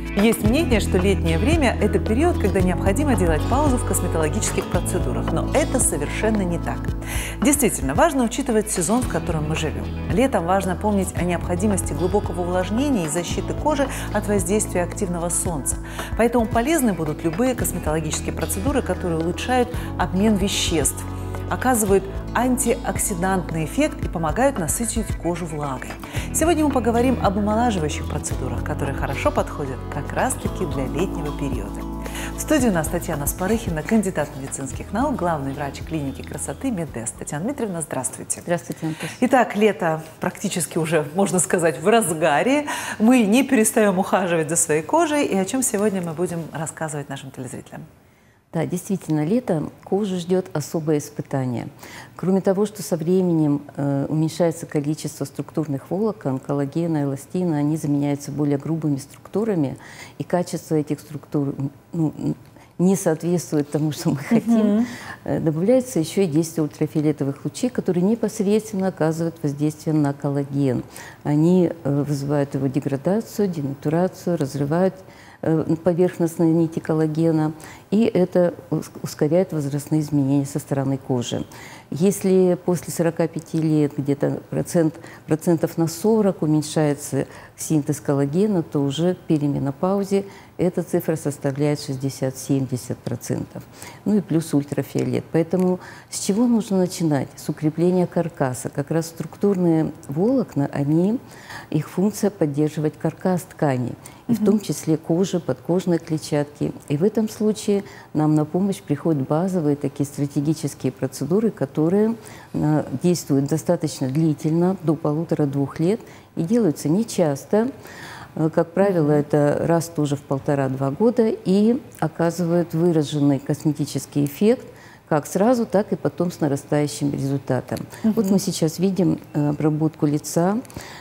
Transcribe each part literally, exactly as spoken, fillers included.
Есть мнение, что летнее время – это период, когда необходимо делать паузу в косметологических процедурах, но это совершенно не так. Действительно, важно учитывать сезон, в котором мы живем. Летом важно помнить о необходимости глубокого увлажнения и защиты кожи от воздействия активного солнца. Поэтому полезны будут любые косметологические процедуры, которые улучшают обмен веществ, оказывают антиоксидантный эффект и помогают насытить кожу влагой. Сегодня мы поговорим об омолаживающих процедурах, которые хорошо подходят как раз-таки для летнего периода. В студии у нас Татьяна Спарыхина, кандидат медицинских наук, главный врач клиники красоты Медест. Татьяна Дмитриевна, здравствуйте. Здравствуйте, Наталья. Итак, лето практически уже, можно сказать, в разгаре. Мы не перестаем ухаживать за своей кожей. И о чем сегодня мы будем рассказывать нашим телезрителям? Да, действительно, лето кожу ждет особое испытание. Кроме того, что со временем э, уменьшается количество структурных волокон, коллагена, эластина, они заменяются более грубыми структурами, и качество этих структур ну, не соответствует тому, что мы хотим. Mm-hmm. Добавляется еще и действие ультрафиолетовых лучей, которые непосредственно оказывают воздействие на коллаген. Они э, вызывают его деградацию, денатурацию, разрывают поверхностные нити коллагена, и это ускоряет возрастные изменения со стороны кожи. Если после сорока пяти лет где-то процент, процентов на сорок уменьшается синтез коллагена, то уже в перименопаузе эта цифра составляет шестьдесят-семьдесят процентов. Ну и плюс ультрафиолет. Поэтому с чего нужно начинать? С укрепления каркаса. Как раз структурные волокна, они, их функция поддерживать каркас ткани, и в том числе кожи, подкожные клетчатки. И в этом случае нам на помощь приходят базовые такие стратегические процедуры, которые э, действуют достаточно длительно, до полутора-двух лет, и делаются нечасто. Э, как правило, это раз тоже в полтора-два года, и оказывают выраженный косметический эффект, как сразу, так и потом с нарастающим результатом. Uh-huh. Вот мы сейчас видим э, обработку лица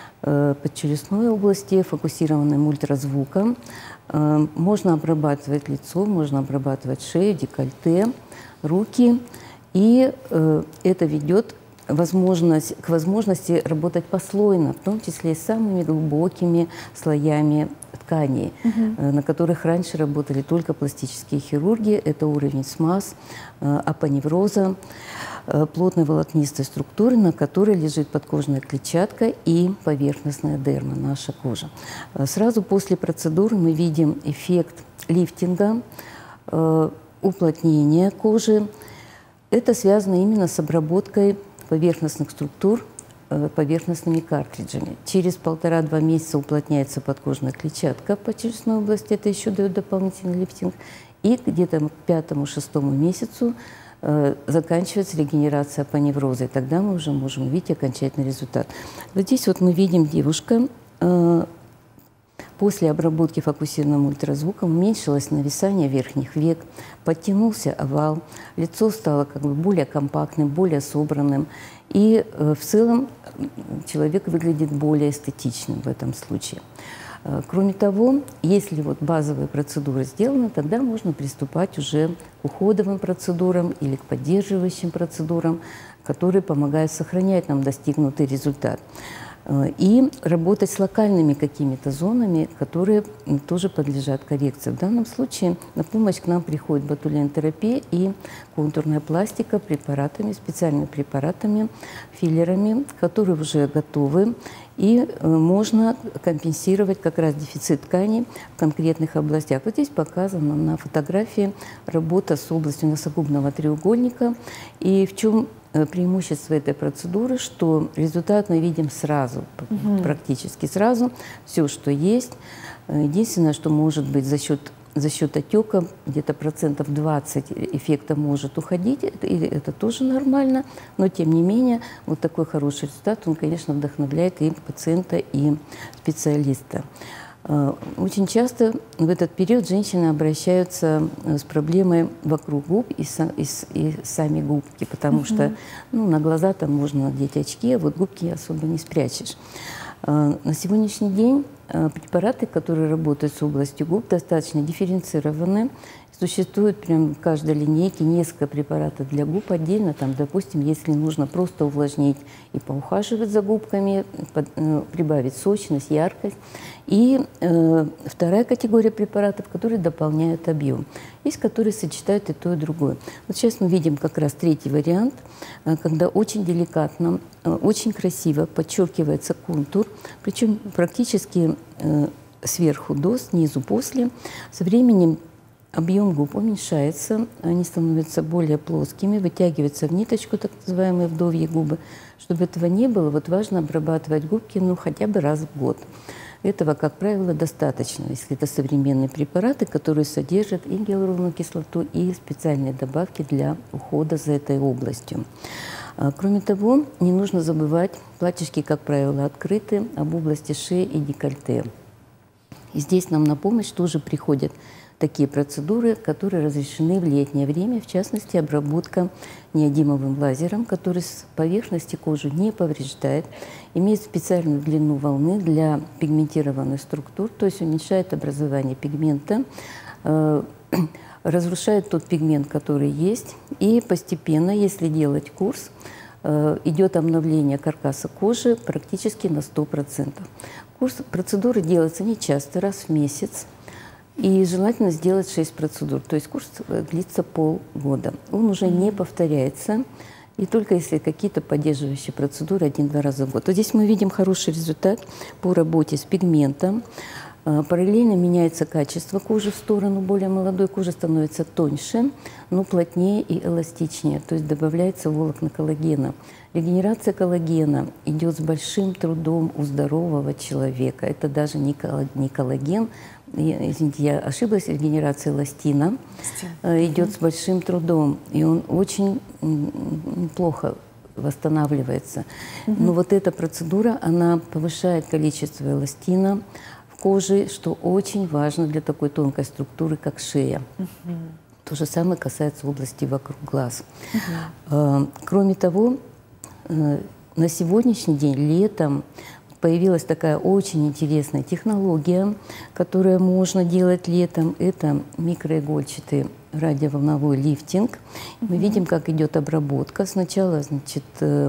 подчелюстной области, фокусированным ультразвуком. Можно обрабатывать лицо, можно обрабатывать шею, декольте, руки. И это ведет возможность, к возможности работать послойно, в том числе и с самыми глубокими слоями тканей, угу. на которых раньше работали только пластические хирурги. Это уровень смаз, апоневроза, плотной волокнистой структуры, на которой лежит подкожная клетчатка и поверхностная дерма, наша кожа. Сразу после процедуры мы видим эффект лифтинга, уплотнения кожи. Это связано именно с обработкой поверхностных структур поверхностными картриджами. Через полтора-два месяца уплотняется подкожная клетчатка по челюстной области, это еще дает дополнительный лифтинг. И где-то к пятому-шестому месяцу э, заканчивается регенерация апоневроза, и тогда мы уже можем увидеть окончательный результат. Вот здесь вот мы видим девушка, э, после обработки фокусированным ультразвуком уменьшилось нависание верхних век, подтянулся овал, лицо стало как бы более компактным, более собранным. И э, в целом человек выглядит более эстетичным в этом случае. Э, кроме того, если вот базовые процедуры сделаны, тогда можно приступать уже к уходовым процедурам или к поддерживающим процедурам, которые помогают сохранять нам достигнутый результат. И работать с локальными какими-то зонами, которые тоже подлежат коррекции. В данном случае на помощь к нам приходит ботулинотерапия и контурная пластика препаратами, специальными препаратами, филлерами, которые уже готовы. И можно компенсировать как раз дефицит тканей в конкретных областях. Вот здесь показана на фотографии работа с областью носогубного треугольника. И в чем преимущество этой процедуры, что результат мы видим сразу, угу. практически сразу, все, что есть. Единственное, что может быть за счет, за счет отека, где-то процентов двадцать эффекта может уходить, и это тоже нормально, но тем не менее, вот такой хороший результат, он, конечно, вдохновляет и пациента, и специалиста. Очень часто в этот период женщины обращаются с проблемой вокруг губ и, са, и, и сами губки, потому uh-huh. что ну, на глаза там можно надеть очки, а вот губки особо не спрячешь. На сегодняшний день препараты, которые работают с областью губ, достаточно дифференцированы. Существует прям в каждой линейке несколько препаратов для губ отдельно. Там, допустим, если нужно просто увлажнить и поухаживать за губками, под, э, прибавить сочность, яркость. И э, вторая категория препаратов, которые дополняют объем. Есть, которые сочетают и то, и другое. Вот сейчас мы видим как раз третий вариант, э, когда очень деликатно, э, очень красиво подчеркивается контур, причем практически э, сверху до, снизу после. Со временем объем губ уменьшается, они становятся более плоскими, вытягиваются в ниточку, так называемые вдовьи губы. Чтобы этого не было, вот важно обрабатывать губки ну, хотя бы раз в год. Этого, как правило, достаточно, если это современные препараты, которые содержат и гиалуроновую кислоту, и специальные добавки для ухода за этой областью. Кроме того, не нужно забывать, платьишки, как правило, открыты об области шеи и декольте. И здесь нам на помощь тоже приходят такие процедуры, которые разрешены в летнее время, в частности, обработка неодимовым лазером, который с поверхности кожи не повреждает, имеет специальную длину волны для пигментированных структур, то есть уменьшает образование пигмента, э, разрушает тот пигмент, который есть, и постепенно, если делать курс, э, идет обновление каркаса кожи практически на сто процентов. Курс процедуры делается не часто, раз в месяц. И желательно сделать шесть процедур, то есть курс длится полгода. Он уже не повторяется, и только если какие-то поддерживающие процедуры один-два раза в год. Вот здесь мы видим хороший результат по работе с пигментом. Параллельно меняется качество кожи в сторону более молодой кожи, становится тоньше, но плотнее и эластичнее, то есть добавляется волокна коллагена. Регенерация коллагена идет с большим трудом у здорового человека. Это даже не коллаген, извините, я ошиблась, регенерация эластина идет с большим трудом, и он очень плохо восстанавливается. Но вот эта процедура, она повышает количество эластина в коже, что очень важно для такой тонкой структуры, как шея. То же самое касается области вокруг глаз. Кроме того, на сегодняшний день, летом, появилась такая очень интересная технология, которую можно делать летом. Это микроигольчатый радиоволновой лифтинг. Мы видим, как идет обработка. Сначала, значит,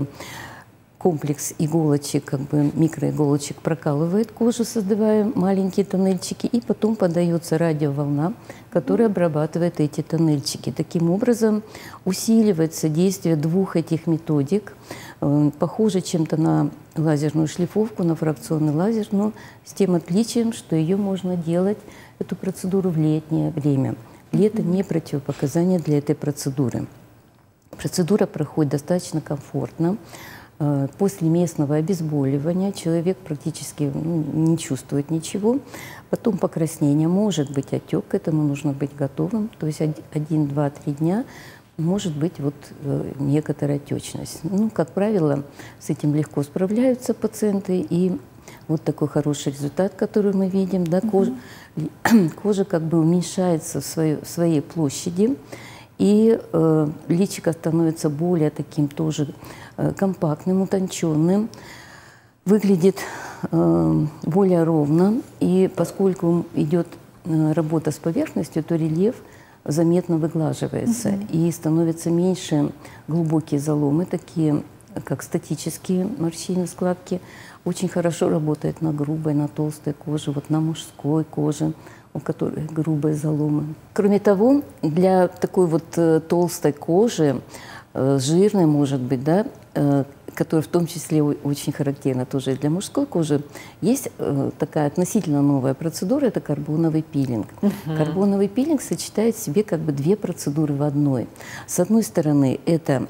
комплекс иголочек, как бы микроиголочек прокалывает кожу, создавая маленькие тоннельчики, и потом подается радиоволна, которая обрабатывает эти тоннельчики. Таким образом усиливается действие двух этих методик, похоже чем-то на лазерную шлифовку, на фракционный лазер, но с тем отличием, что ее можно делать, эту процедуру, в летнее время. Лето не противопоказание для этой процедуры. Процедура проходит достаточно комфортно. После местного обезболивания человек практически ну, не чувствует ничего. Потом покраснение, может быть отек, к этому нужно быть готовым. То есть один, два, три дня может быть вот некоторая отечность. Ну, как правило, с этим легко справляются пациенты. И вот такой хороший результат, который мы видим. Да, кожа, кожа как бы уменьшается в своей, в своей площади. И э, личико становится более таким тоже э, компактным, утонченным, выглядит э, более ровно. И поскольку идет э, работа с поверхностью, то рельеф заметно выглаживается. Mm-hmm. И становятся меньше глубокие заломы, такие как статические морщины, складки. Очень хорошо работает на грубой, на толстой коже, вот на мужской коже, у которой грубые заломы. Кроме того, для такой вот э, толстой кожи, э, жирной, может быть, да, э, которая в том числе очень характерна тоже для мужской кожи, есть э, такая относительно новая процедура, это карбоновый пилинг. Uh-huh. Карбоновый пилинг сочетает в себе как бы две процедуры в одной. С одной стороны, это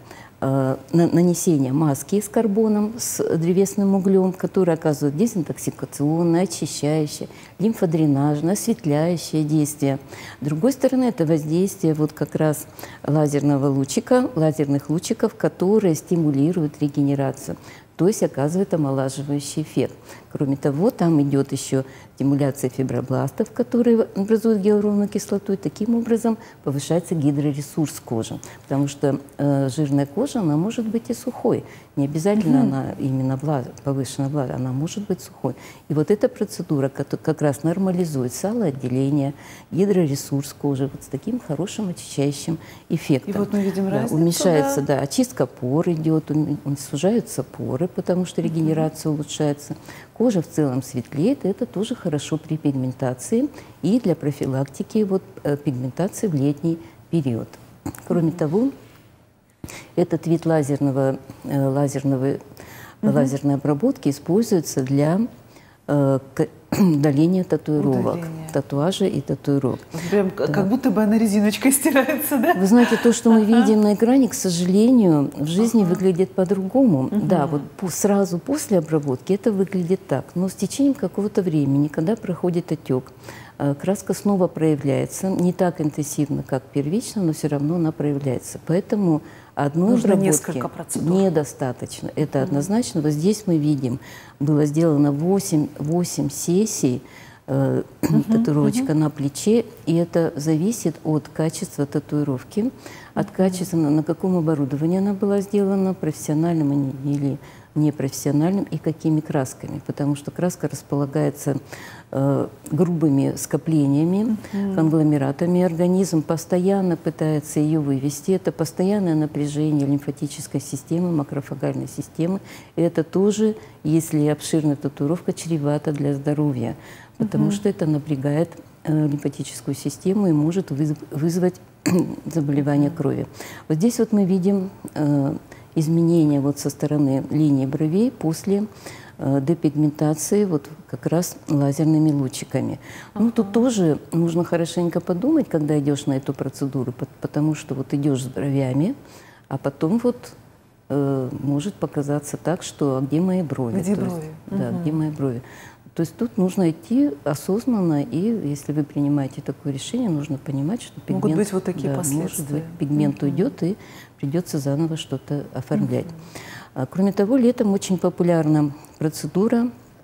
нанесение маски с карбоном, с древесным углем, который оказывает дезинтоксикационное, очищающее, лимфодренажное, осветляющее действие. С другой стороны, это воздействие вот как раз лазерного лучика, лазерных лучиков, которые стимулируют регенерацию. то есть оказывает омолаживающий эффект. Кроме того, там идет еще стимуляция фибробластов, которые образуют гиалуроновую кислоту, и таким образом повышается гидроресурс кожи. Потому что э, жирная кожа, она может быть и сухой. Не обязательно mm-hmm. она именно влаж... повышенная влажность, она может быть сухой. И вот эта процедура как раз нормализует салоотделение, гидроресурс кожи вот с таким хорошим очищающим эффектом. И вот мы видим да, разницу. Уменьшается, да? да, очистка пор идет, сужаются поры, потому что регенерация mm-hmm. улучшается. Кожа в целом светлеет, это тоже хорошо при пигментации и для профилактики вот, пигментации в летний период. Кроме mm-hmm. того, этот вид лазерного, лазерного, mm-hmm. лазерной обработки используется для э, удаления татуировок, удаление. татуажа и татуировок. Прям да. как будто бы она резиночкой стирается, да? Вы знаете, то, что мы ага. видим на экране, к сожалению, в жизни ага. выглядит по-другому. Угу. Да, вот сразу после обработки это выглядит так. Но с течением какого-то времени, когда проходит отек, краска снова проявляется. Не так интенсивно, как первично, но все равно она проявляется. Поэтому одной Нужно обработки недостаточно. Это угу. однозначно. Вот здесь мы видим, было сделано восемь, восемь сессий э, uh-huh, татуировочка uh-huh. на плече, и это зависит от качества татуировки, uh-huh. от качества, на, на каком оборудовании она была сделана, профессиональным или непрофессиональным, и какими красками, потому что краска располагается э, грубыми скоплениями, uh-huh. конгломератами. Организм постоянно пытается ее вывести. Это постоянное напряжение лимфатической системы, макрофагальной системы. И это тоже, если обширная татуировка, чревато для здоровья, потому uh-huh. что это напрягает э, лимфатическую систему и может выз- вызвать заболевание uh-huh. крови. Вот здесь вот мы видим э, изменения вот со стороны линии бровей после э, депигментации вот как раз лазерными лучиками. Uh-huh. Ну, тут тоже нужно хорошенько подумать, когда идешь на эту процедуру, потому что вот идешь с бровями, а потом вот э, может показаться так, что а где мои брови? Где То брови? Есть, uh-huh. Да, где мои брови? То есть тут нужно идти осознанно, и если вы принимаете такое решение, нужно понимать, что пигмент, могут быть вот такие да, последствия. Может быть, пигмент mm-hmm. уйдет, и придется заново что-то оформлять. Mm-hmm. Кроме того, летом очень популярна процедура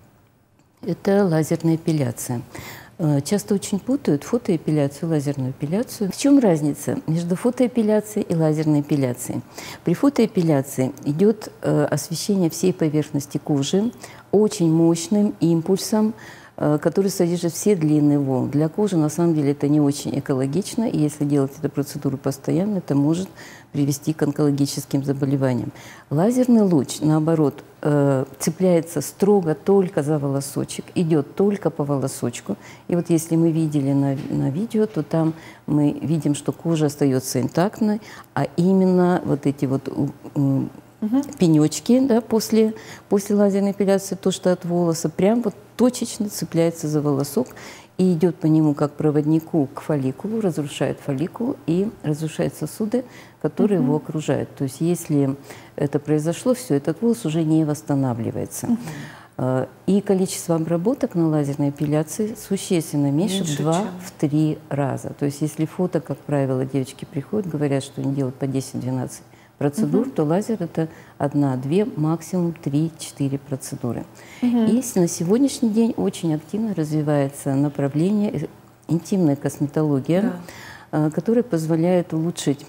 – это лазерная эпиляция. Часто очень путают фотоэпиляцию и лазерную эпиляцию. В чем разница между фотоэпиляцией и лазерной эпиляцией? При фотоэпиляции идет освещение всей поверхности кожи очень мощным импульсом, который содержит все длины волн. Для кожи, на самом деле, это не очень экологично, и если делать эту процедуру постоянно, это может привести к онкологическим заболеваниям. Лазерный луч, наоборот, цепляется строго только за волосочек, идет только по волосочку. И вот если мы видели на, на видео, то там мы видим, что кожа остается интактной, а именно вот эти вот Угу. пенечки, да, после, после лазерной эпиляции, то, что от волоса, прям вот точечно цепляется за волосок и идет по нему как проводнику к фолликулу, разрушает фолликул и разрушает сосуды, которые угу. его окружают. То есть если это произошло, все, этот волос уже не восстанавливается. Угу. И количество обработок на лазерной эпиляции существенно меньше, меньше в два-три раза. То есть если фото, как правило, девочки приходят, говорят, что они делают по десять-двенадцать процедур, угу. то лазер – это одна-две, максимум три-четыре процедуры. Угу. И на сегодняшний день очень активно развивается направление интимная косметология, да. которая позволяет улучшить,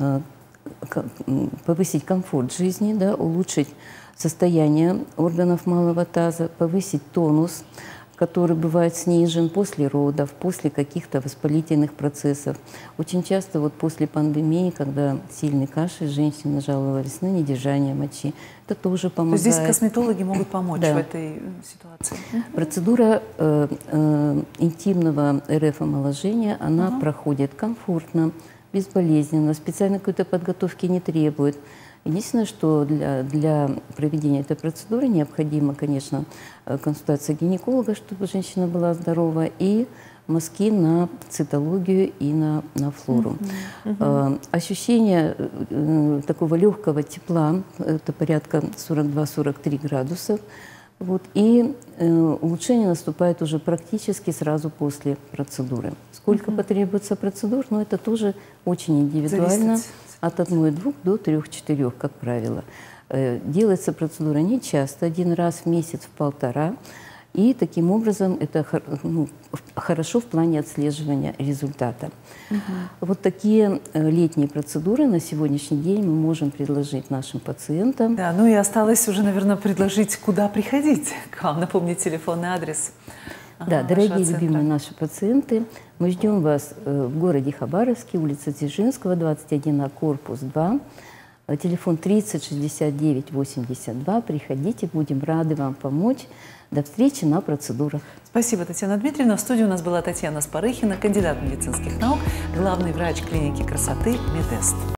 повысить комфорт жизни, да, улучшить состояние органов малого таза, повысить тонус, который бывает снижен после родов, после каких-то воспалительных процессов. Очень часто вот после пандемии, когда сильный кашель, женщины жаловались на недержание мочи. Это тоже помогает. То есть здесь косметологи могут помочь да. в этой ситуации? Процедура э, э, интимного эр эф-омоложения, она uh-huh. проходит комфортно, безболезненно, специальной какой-то подготовки не требует. Единственное, что для, для проведения этой процедуры необходима, конечно, консультация гинеколога, чтобы женщина была здорова, и мазки на цитологию и на, на флору. Uh-huh. Uh-huh. Ощущение э, такого легкого тепла, это порядка сорок два - сорок три градусов, вот, и э, улучшение наступает уже практически сразу после процедуры. Сколько uh-huh. потребуется процедур, но это тоже очень индивидуально. Зависит. От одной-двух до трех-четырех, как правило. Делается процедура не часто, один раз в месяц, в полтора. И таким образом это ну, хорошо в плане отслеживания результата. Угу. Вот такие летние процедуры на сегодняшний день мы можем предложить нашим пациентам. Да, ну и осталось уже, наверное, предложить, куда приходить к вам, напомнить телефонный адрес. Да, ага, дорогие любимые наши пациенты, мы ждем вас в городе Хабаровске, улица Дзержинского, двадцать один А, корпус два. Телефон тридцать шестьдесят девять восемьдесят два. Приходите, будем рады вам помочь. До встречи на процедурах. Спасибо, Татьяна Дмитриевна. В студии у нас была Татьяна Спарыхина, кандидат медицинских наук, главный врач клиники красоты «Медест».